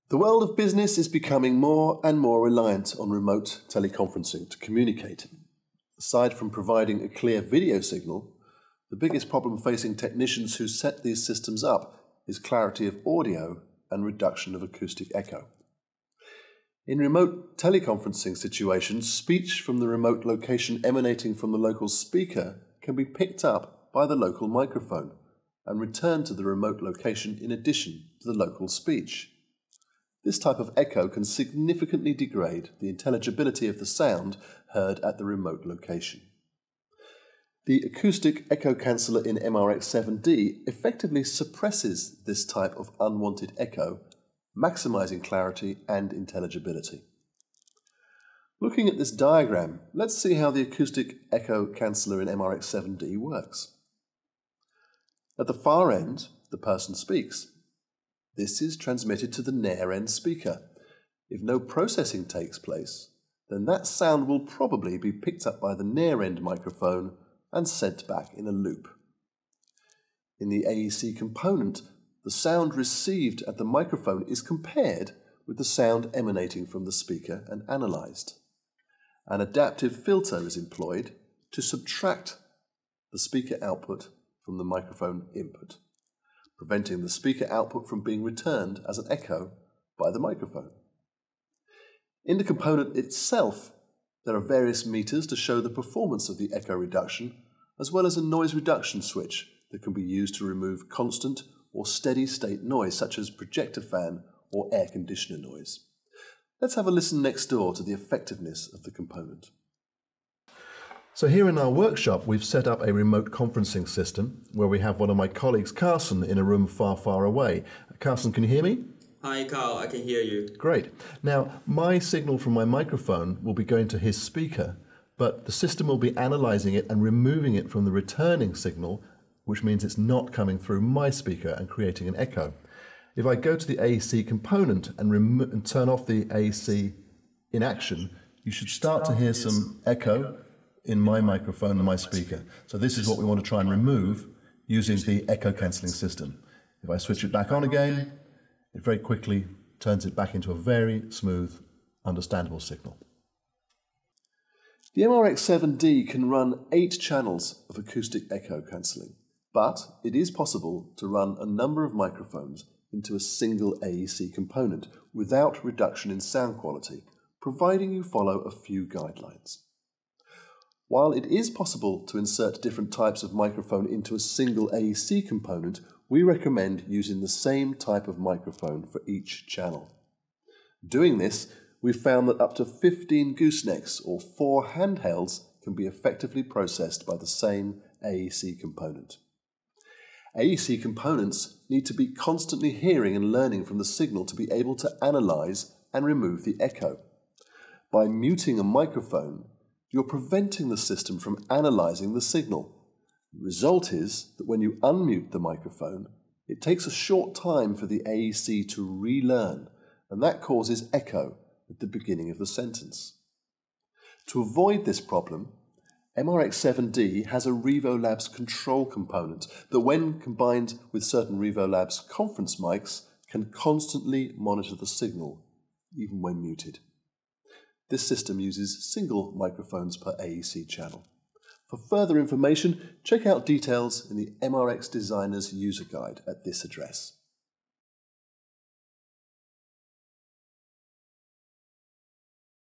The world of business is becoming more and more reliant on remote teleconferencing to communicate. Aside from providing a clear video signal, the biggest problem facing technicians who set these systems up is clarity of audio and reduction of acoustic echo. In remote teleconferencing situations, speech from the remote location emanating from the local speaker can be picked up by the local microphone and returned to the remote location in addition to the local speech. This type of echo can significantly degrade the intelligibility of the sound heard at the remote location. The acoustic echo canceller in MRX 7D effectively suppresses this type of unwanted echo, maximizing clarity and intelligibility. Looking at this diagram, let's see how the acoustic echo canceller in MRX 7D works. At the far end, the person speaks. This is transmitted to the near end speaker. If no processing takes place, then that sound will probably be picked up by the near end microphone and sent back in a loop. In the AEC component, the sound received at the microphone is compared with the sound emanating from the speaker and analyzed. An adaptive filter is employed to subtract the speaker output from the microphone input, preventing the speaker output from being returned as an echo by the microphone. In the component itself, there are various meters to show the performance of the echo reduction, as well as a noise reduction switch that can be used to remove constant or steady state noise such as projector fan or air conditioner noise. Let's have a listen next door to the effectiveness of the component. So here in our workshop, we've set up a remote conferencing system where we have one of my colleagues, Carson, in a room far, far away. Carson, can you hear me? Hi, Carl, I can hear you. Great. Now, my signal from my microphone will be going to his speaker, but the system will be analyzing it and removing it from the returning signal, which means it's not coming through my speaker and creating an echo. If I go to the AEC component and turn off the AEC in action, you should start to hear some echo in my microphone and my speaker. So this is what we want to try and remove using the echo cancelling system. If I switch it back on again, it very quickly turns it back into a very smooth, understandable signal. The MRX 7D can run 8 channels of acoustic echo cancelling, but it is possible to run a number of microphones into a single AEC component without reduction in sound quality, providing you follow a few guidelines. While it is possible to insert different types of microphone into a single AEC component, we recommend using the same type of microphone for each channel. Doing this, we've found that up to 15 goosenecks or 4 handhelds can be effectively processed by the same AEC component. AEC components need to be constantly hearing and learning from the signal to be able to analyze and remove the echo. By muting a microphone, you're preventing the system from analyzing the signal. The result is that when you unmute the microphone, it takes a short time for the AEC to relearn, and that causes echo at the beginning of the sentence. To avoid this problem, MRX 7D has a RevoLabs control component that, when combined with certain RevoLabs conference mics, can constantly monitor the signal, even when muted. This system uses single microphones per AEC channel. For further information, check out details in the MRX Designer's user guide at this address.